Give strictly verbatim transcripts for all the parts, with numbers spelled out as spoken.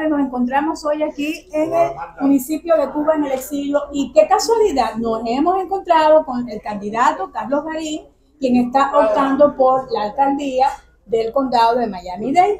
tardes. Nos encontramos hoy aquí en el municipio de Cuba en el exilio y qué casualidad, nos hemos encontrado con el candidato Carlos Garín, quien está optando por la alcaldía del condado de Miami-Dade.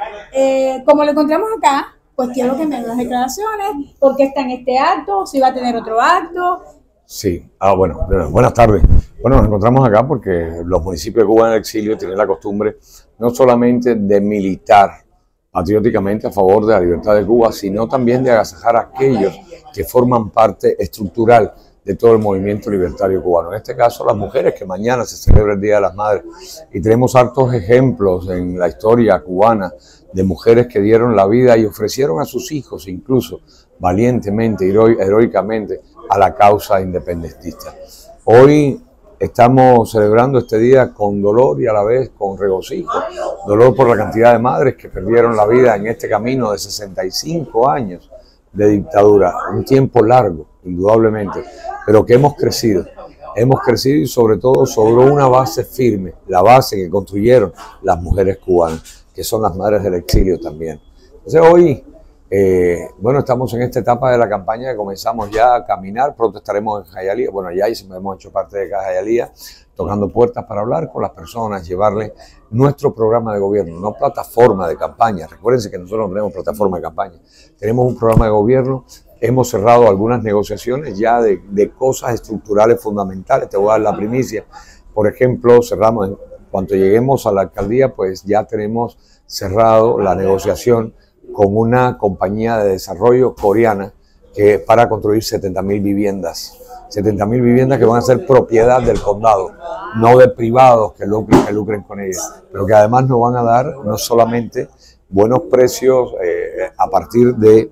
Eh, como lo encontramos acá, pues quiero que me dé las declaraciones, por qué está en este acto, si va a tener otro acto. Sí, ah, bueno, buenas tardes. Bueno, nos encontramos acá porque los municipios de Cuba en el exilio tienen la costumbre no solamente de militar patrióticamente a favor de la libertad de Cuba, sino también de agasajar a aquellos que forman parte estructural de todo el movimiento libertario cubano. En este caso, las mujeres, que mañana se celebra el Día de las Madres, y tenemos hartos ejemplos en la historia cubana de mujeres que dieron la vida y ofrecieron a sus hijos, incluso valientemente, heroicamente, a la causa independentista. Hoy estamos celebrando este día con dolor y a la vez con regocijo. Dolor por la cantidad de madres que perdieron la vida en este camino de sesenta y cinco años de dictadura, un tiempo largo, indudablemente, pero que hemos crecido. Hemos crecido y sobre todo sobre una base firme, la base que construyeron las mujeres cubanas, que son las madres del exilio también. Entonces hoy, eh, bueno, estamos en esta etapa de la campaña que comenzamos ya a caminar, pronto estaremos en Jayalía, bueno, ya hemos hecho parte de Jayalía, tocando puertas para hablar con las personas, llevarles nuestro programa de gobierno, no plataforma de campaña. Recuérdense que nosotros no tenemos plataforma de campaña, tenemos un programa de gobierno. Hemos cerrado algunas negociaciones ya de, de cosas estructurales fundamentales. Te voy a dar la primicia. Por ejemplo, cerramos, en cuanto lleguemos a la alcaldía, pues ya tenemos cerrado la negociación con una compañía de desarrollo coreana que para construir setenta mil viviendas. setenta mil viviendas que van a ser propiedad del condado, no de privados que lucren, que lucren con ellas, pero que además nos van a dar no solamente buenos precios eh, a partir de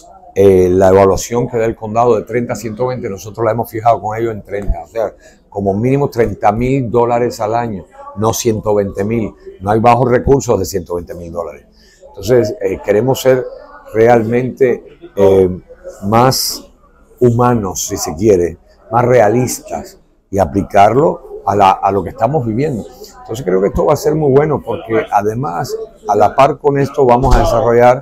Eh, la evaluación que da el condado de treinta a ciento veinte, nosotros la hemos fijado con ellos en treinta, o sea, como mínimo treinta mil dólares al año, no ciento veinte mil, no hay bajos recursos de ciento veinte mil dólares. Entonces, eh, queremos ser realmente eh, más humanos, si se quiere, más realistas y aplicarlo a, la, a lo que estamos viviendo. Entonces, creo que esto va a ser muy bueno porque además, a la par con esto, vamos a desarrollar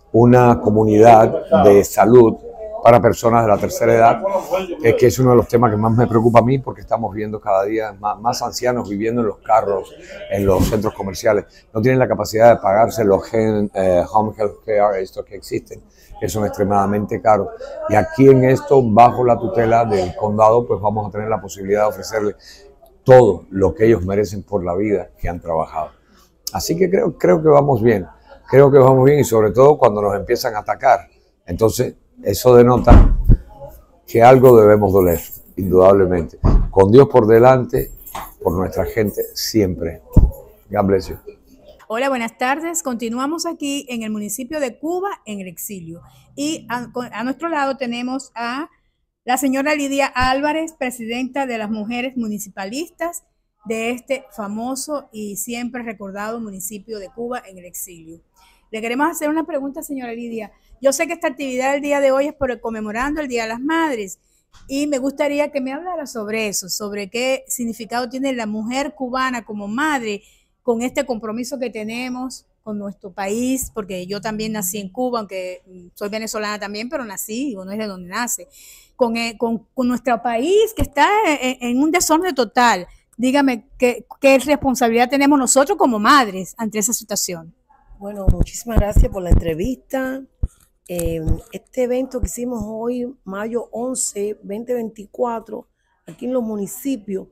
una comunidad de salud para personas de la tercera edad, eh, que es uno de los temas que más me preocupa a mí porque estamos viendo cada día más, más ancianos viviendo en los carros, en los centros comerciales. No tienen la capacidad de pagarse los gen, eh, home health care, estos que existen, que son extremadamente caros. Y aquí en esto, bajo la tutela del condado, pues vamos a tener la posibilidad de ofrecerles todo lo que ellos merecen por la vida que han trabajado. Así que creo, creo que vamos bien. Creo que vamos bien y sobre todo cuando nos empiezan a atacar. Entonces, eso denota que algo debemos doler, indudablemente. Con Dios por delante, por nuestra gente, siempre. God bless you. Hola, buenas tardes. Continuamos aquí en el municipio de Cuba, en el exilio. Y a, a nuestro lado tenemos a la señora Lidia Álvarez, presidenta de las mujeres municipalistas de este famoso y siempre recordado municipio de Cuba en el exilio. Le queremos hacer una pregunta, señora Lidia. Yo sé que esta actividad del día de hoy es por conmemorando el Día de las Madres y me gustaría que me hablara sobre eso, sobre qué significado tiene la mujer cubana como madre con este compromiso que tenemos con nuestro país, porque yo también nací en Cuba, aunque soy venezolana también, pero nací, digo, no es de donde nace, con, con, con nuestro país que está en, en un desorden total. Dígame, ¿qué, ¿qué responsabilidad tenemos nosotros como madres ante esa situación? Bueno, muchísimas gracias por la entrevista. Eh, este evento que hicimos hoy, mayo once, veinte veinticuatro, aquí en los municipios,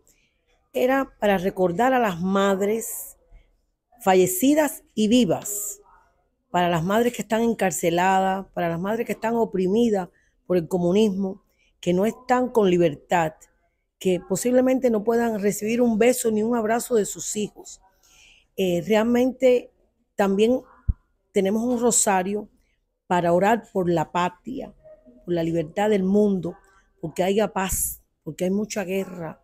era para recordar a las madres fallecidas y vivas, para las madres que están encarceladas, para las madres que están oprimidas por el comunismo, que no están con libertad, que posiblemente no puedan recibir un beso ni un abrazo de sus hijos. Eh, realmente también tenemos un rosario para orar por la patria, por la libertad del mundo, porque haya paz, porque hay mucha guerra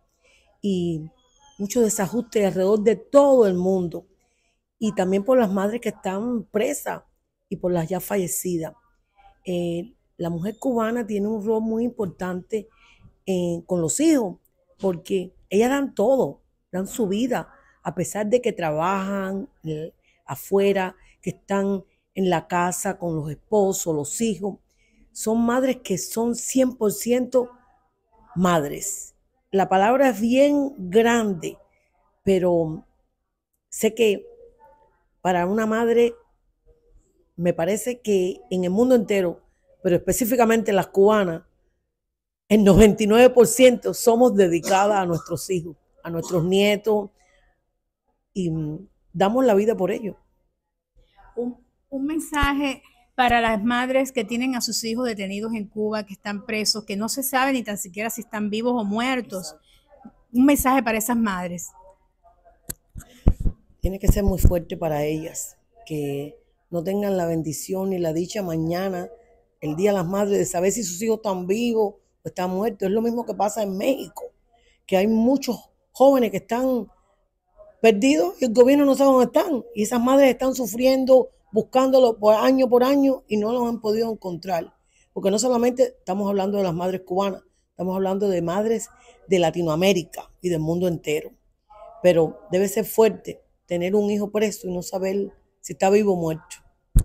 y mucho desajuste alrededor de todo el mundo. Y también por las madres que están presas y por las ya fallecidas. Eh, la mujer cubana tiene un rol muy importante eh, con los hijos, porque ellas dan todo, dan su vida, a pesar de que trabajan eh, afuera, que están en la casa con los esposos, los hijos. Son madres que son cien por ciento madres. La palabra es bien grande, pero sé que para una madre, me parece que en el mundo entero, pero específicamente las cubanas, el noventa y nueve por ciento somos dedicadas a nuestros hijos, a nuestros nietos, y damos la vida por ellos. Un, un mensaje para las madres que tienen a sus hijos detenidos en Cuba, que están presos, que no se sabe ni tan siquiera si están vivos o muertos. Un mensaje para esas madres. Tiene que ser muy fuerte para ellas, que no tengan la bendición ni la dicha mañana, el Día de las Madres, de saber si sus hijos están vivos o están muertos. Es lo mismo que pasa en México, que hay muchos jóvenes que están perdidos y el gobierno no sabe dónde están. Y esas madres están sufriendo, buscándolo por año por año y no los han podido encontrar. Porque no solamente estamos hablando de las madres cubanas, estamos hablando de madres de Latinoamérica y del mundo entero. Pero debe ser fuerte tener un hijo preso y no saber si está vivo o muerto.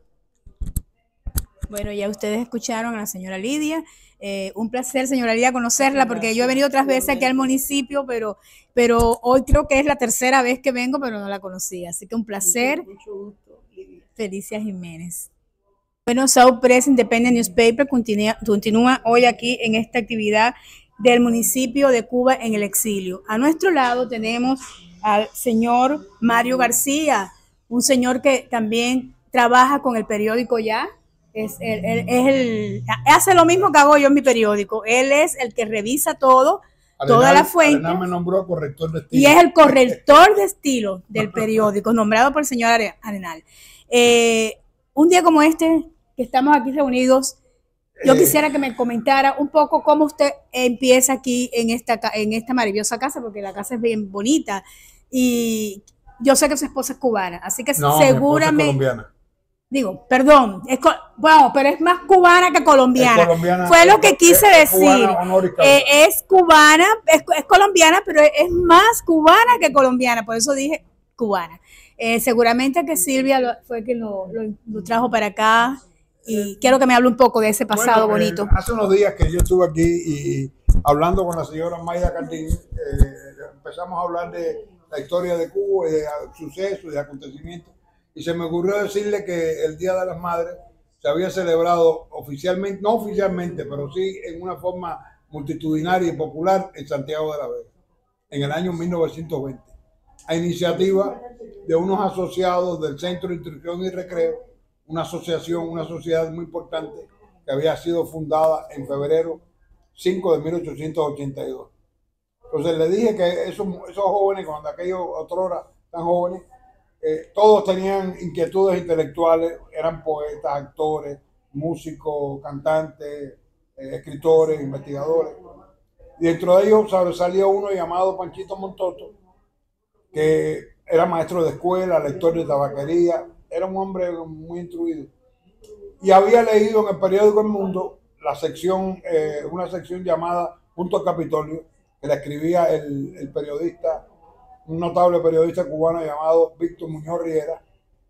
Bueno, ya ustedes escucharon a la señora Lidia. Eh, un placer, señora Lidia, conocerla, porque yo he venido otras veces aquí al municipio, pero, pero hoy creo que es la tercera vez que vengo, pero no la conocía. Así que un placer. Mucho gusto, Lidia. Felicia Jiménez. Bueno, South Press Independent Newspaper continúa, continúa hoy aquí en esta actividad del municipio de Cuba en el exilio. A nuestro lado tenemos al señor Mario García, un señor que también trabaja con el periódico Ya. Es el, el, es el, hace lo mismo que hago yo en mi periódico. Él es el que revisa todo, Arenal, toda la fuente. Arenal me nombró corrector de estilo. Y es el corrector de estilo del periódico, nombrado por el señor Arenal. Eh, un día como este, que estamos aquí reunidos, yo eh, quisiera que me comentara un poco cómo usted empieza aquí en esta, en esta maravillosa casa, porque la casa es bien bonita. Y yo sé que su esposa es cubana, así que no, seguramente... Mi esposa es colombiana. Digo, perdón, es, bueno, pero es más cubana que colombiana. colombiana Fue lo que quise es, decir. Eh, es cubana, es, es colombiana, pero es más cubana que colombiana, por eso dije cubana. Eh, seguramente que Silvia lo, fue quien lo, lo, lo trajo para acá y quiero que me hable un poco de ese pasado bueno, bonito. Eh, hace unos días que yo estuve aquí y hablando con la señora Mayda Cardín, eh, empezamos a hablar de la historia de Cuba y de sucesos y de acontecimientos. Y se me ocurrió decirle que el Día de las Madres se había celebrado oficialmente, no oficialmente, pero sí en una forma multitudinaria y popular en Santiago de la Vega, en el año mil novecientos veinte, a iniciativa de unos asociados del Centro de Instrucción y Recreo, una asociación, una sociedad muy importante que había sido fundada en febrero cinco de mil ochocientos ochenta y dos. Entonces le dije que esos, esos jóvenes, cuando aquellos otrora tan jóvenes, Eh, todos tenían inquietudes intelectuales, eran poetas, actores, músicos, cantantes, eh, escritores, investigadores. Y dentro de ellos salió uno llamado Panchito Montoto, que era maestro de escuela, lector de tabaquería, era un hombre muy instruido. Y había leído en el periódico El Mundo la sección, eh, una sección llamada Punto Capitolio, que la escribía el, el periodista, un notable periodista cubano llamado Víctor Muñoz Riera,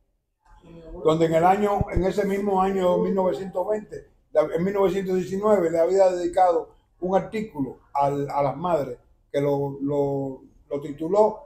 donde en el año, en ese mismo año mil novecientos veinte, en mil novecientos diecinueve, le había dedicado un artículo al, a las madres que lo, lo, lo tituló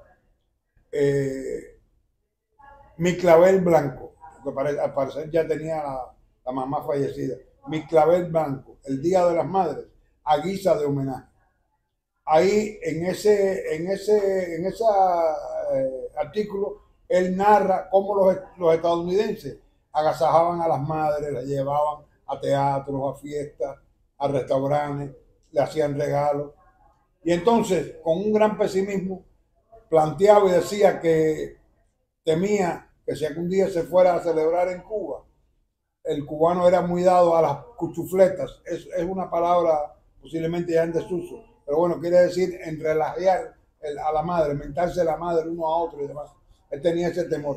eh, Mi clavel blanco, que pare, al parecer ya tenía la, la mamá fallecida. Mi clavel blanco, el Día de las Madres, a guisa de homenaje. Ahí en ese, en ese, en ese eh, artículo, él narra cómo los, los estadounidenses agasajaban a las madres, las llevaban a teatros, a fiestas, a restaurantes, le hacían regalos. Y entonces, con un gran pesimismo, planteaba y decía que temía que si algún día se fuera a celebrar en Cuba, el cubano era muy dado a las cuchufletas. Es, es una palabra posiblemente ya en desuso, pero bueno, quiere decir en relajar a la madre, mentarse la madre uno a otro y demás. Él tenía ese temor.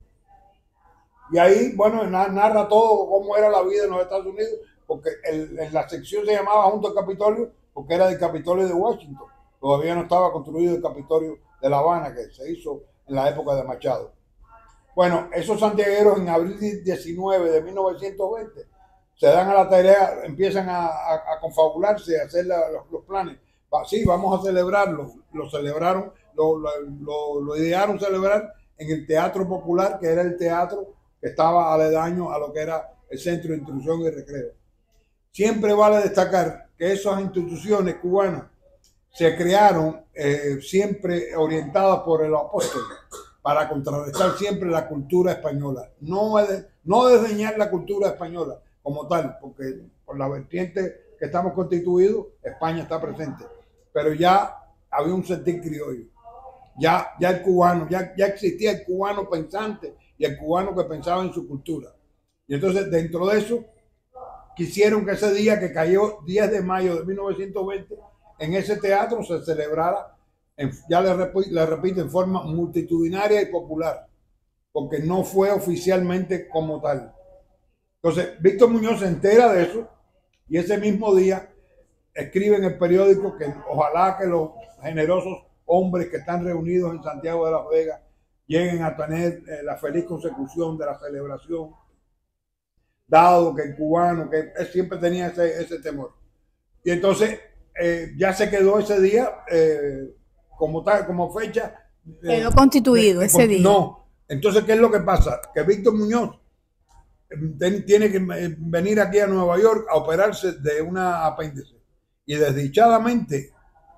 Y ahí, bueno, narra todo cómo era la vida en los Estados Unidos, porque el, en la sección se llamaba Junto al Capitolio, porque era del Capitolio de Washington. Todavía no estaba construido el Capitolio de La Habana, que se hizo en la época de Machado. Bueno, esos santiagueros en abril diecinueve de mil novecientos veinte se dan a la tarea, empiezan a, a, a confabularse, a hacer la, los, los planes. Sí, vamos a celebrarlo. Lo celebraron, lo, lo, lo, lo idearon celebrar en el Teatro Popular, que era el teatro que estaba aledaño a lo que era el Centro de Instrucción y Recreo. Siempre vale destacar que esas instituciones cubanas se crearon eh, siempre orientadas por el apóstol para contrarrestar siempre la cultura española. No, no desdeñar la cultura española como tal, porque por la vertiente que estamos constituidos, España está presente. Pero ya había un sentir criollo. Ya, ya el cubano, ya, ya existía el cubano pensante y el cubano que pensaba en su cultura. Y entonces dentro de eso quisieron que ese día que cayó diez de mayo de mil novecientos veinte en ese teatro se celebrara, en, ya le repito, le repito, en forma multitudinaria y popular, porque no fue oficialmente como tal. Entonces Víctor Muñoz se entera de eso y ese mismo día escribe en el periódico que ojalá que los generosos hombres que están reunidos en Santiago de las Vegas lleguen a tener eh, la feliz consecución de la celebración, dado que el cubano, que él siempre tenía ese, ese temor. Y entonces eh, ya se quedó ese día eh, como tal, como fecha. Eh, quedó constituido eh, ese con, día. No, entonces ¿qué es lo que pasa? Que Víctor Muñoz eh, tiene que venir aquí a Nueva York a operarse de una apéndice. Y desdichadamente,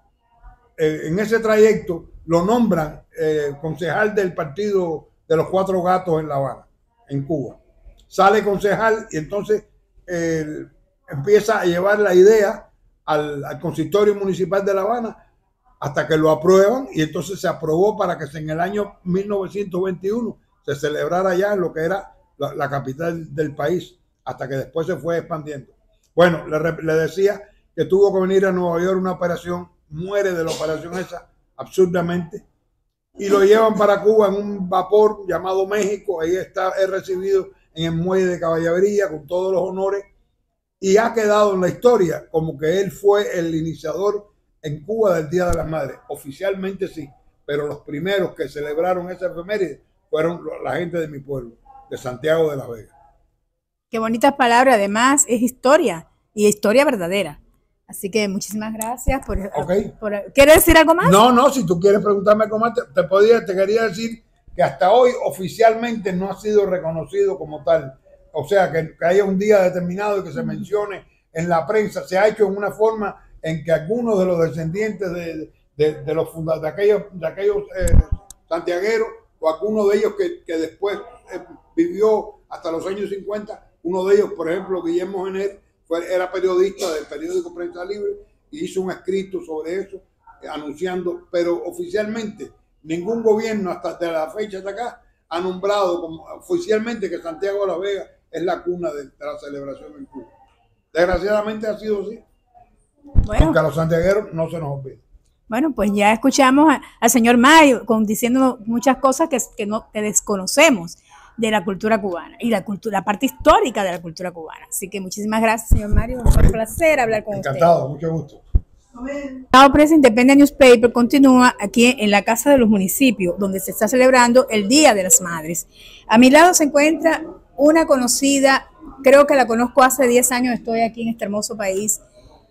eh, en ese trayecto, lo nombran eh, concejal del partido de los Cuatro Gatos en La Habana, en Cuba. Sale concejal y entonces eh, empieza a llevar la idea al, al consistorio municipal de La Habana hasta que lo aprueban y entonces se aprobó para que en el año mil novecientos veintiuno se celebrara ya en lo que era la, la capital del país, hasta que después se fue expandiendo. Bueno, le, le decía que tuvo que venir a Nueva York una operación, muere de la operación esa absurdamente y lo llevan para Cuba en un vapor llamado México. Ahí está, es recibido en el muelle de Caballería con todos los honores y ha quedado en la historia como que él fue el iniciador en Cuba del Día de las Madres. Oficialmente sí, pero los primeros que celebraron esa efeméride fueron la gente de mi pueblo, de Santiago de las Vegas. Qué bonitas palabras, además es historia y historia verdadera. Así que muchísimas gracias por, okay. por... ¿Quieres decir algo más? No, no, si tú quieres preguntarme algo más, te, te, podía, te quería decir que hasta hoy oficialmente no ha sido reconocido como tal. O sea, que, que haya un día determinado y que se mencione en la prensa. Se ha hecho en una forma en que algunos de los descendientes de, de, de, los funda, de aquellos, de aquellos eh, santiagueros o algunos de ellos que, que después eh, vivió hasta los años cincuenta, uno de ellos, por ejemplo, Guillermo Jenner, fue, era periodista del periódico Prensa Libre y hizo un escrito sobre eso, eh, anunciando, pero oficialmente ningún gobierno hasta de la fecha de acá ha nombrado como oficialmente que Santiago de las Vegas es la cuna de, de la celebración en Cuba. Desgraciadamente ha sido así. Bueno, aunque a los santiagueros no se nos olvide. Bueno, pues ya escuchamos a, al señor Mario con, diciendo muchas cosas que, que, no, que desconocemos de la cultura cubana y la cultura, la parte histórica de la cultura cubana. Así que muchísimas gracias, señor Mario. Un sí. placer hablar con Encantado, usted. Encantado, mucho gusto. La Prensa Independent Newspaper continúa aquí en la Casa de los Municipios, donde se está celebrando el Día de las Madres. A mi lado se encuentra una conocida, creo que la conozco hace diez años, estoy aquí en este hermoso país,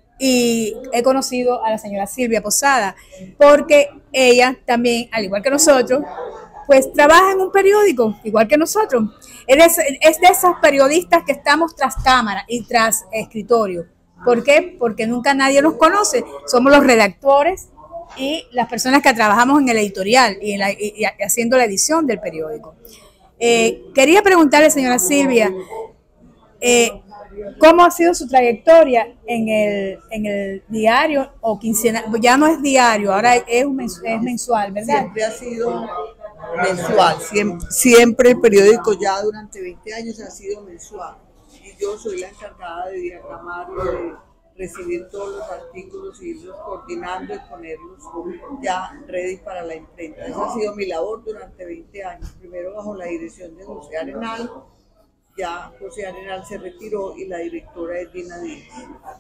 y he conocido a la señora Silvia Posada, porque ella también, al igual que nosotros, pues trabaja en un periódico, igual que nosotros. Es de, es de esas periodistas que estamos tras cámara y tras escritorio. ¿Por qué? Porque nunca nadie nos conoce. Somos los redactores y las personas que trabajamos en el editorial y, en la, y, y haciendo la edición del periódico. Eh, quería preguntarle, señora Silvia, eh, ¿cómo ha sido su trayectoria en el, en el diario o quincenal? Ya no es diario, ahora es, un mens, es mensual, ¿verdad? Siempre ha sido mensual, siempre, siempre el periódico ya durante veinte años ha sido mensual. Y yo soy la encargada de diagramarlo, de recibir todos los artículos, irlos coordinando y ponerlos ya ready para la imprenta. Esa ha sido mi labor durante veinte años, primero bajo la dirección de José Arenal. Ya José Arenal se retiró y la directora es Dina Díaz.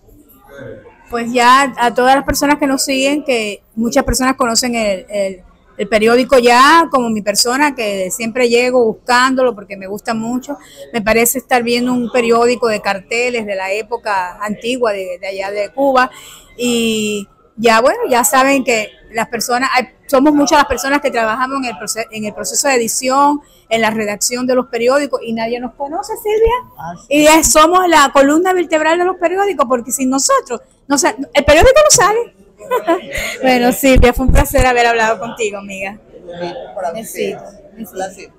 Pues ya a todas las personas que nos siguen, que muchas personas conocen el, el, el periódico Ya, como mi persona, que siempre llego buscándolo porque me gusta mucho. Me parece estar viendo un periódico de carteles de la época antigua de, de allá de Cuba. Y ya, bueno, ya saben que las personas, hay, somos muchas las personas que trabajamos en el, proceso, en el proceso de edición, en la redacción de los periódicos, y nadie nos conoce, Silvia. Ah, sí. Y es, somos la columna vertebral de los periódicos, porque sin nosotros, no, el periódico no sale. Bueno, Silvia, fue un placer haber hablado contigo, amiga. Sí, un placer.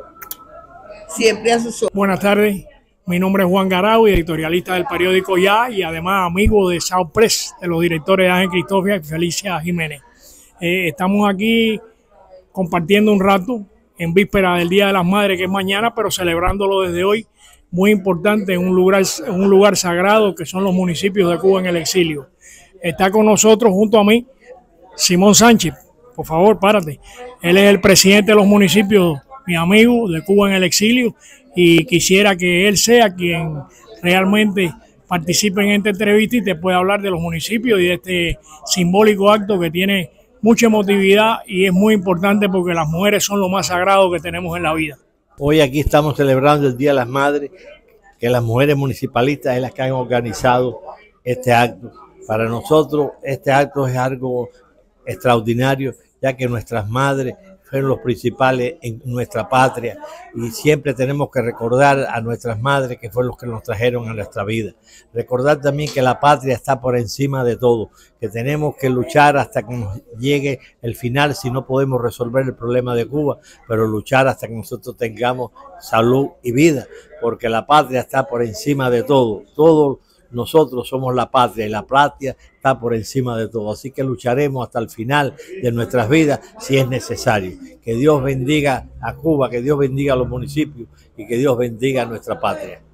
Siempre a sus ojos. Buenas tardes, mi nombre es Juan Garau, editorialista del periódico Ya y además amigo de South Press, de los directores Ángel Cristofia y Felicia Jiménez. Eh, estamos aquí compartiendo un rato en víspera del Día de las Madres, que es mañana, pero celebrándolo desde hoy, muy importante, en un lugar, un lugar sagrado que son los municipios de Cuba en el exilio. Está con nosotros, junto a mí, Simón Sánchez. Por favor, párate. Él es el presidente de los municipios, mi amigo, de Cuba en el exilio, y quisiera que él sea quien realmente participe en esta entrevista y te pueda hablar de los municipios y de este simbólico acto que tiene mucha emotividad y es muy importante porque las mujeres son lo más sagrado que tenemos en la vida. Hoy aquí estamos celebrando el Día de las Madres, que las mujeres municipalistas es las que han organizado este acto. Para nosotros este acto es algo extraordinario, ya que nuestras madres fueron los principales en nuestra patria y siempre tenemos que recordar a nuestras madres que fueron los que nos trajeron a nuestra vida. Recordar también que la patria está por encima de todo, que tenemos que luchar hasta que nos llegue el final si no podemos resolver el problema de Cuba, pero luchar hasta que nosotros tengamos salud y vida, porque la patria está por encima de todo. Todo Nosotros somos la patria y la patria está por encima de todo. Así que lucharemos hasta el final de nuestras vidas si es necesario. Que Dios bendiga a Cuba, que Dios bendiga a los municipios y que Dios bendiga a nuestra patria.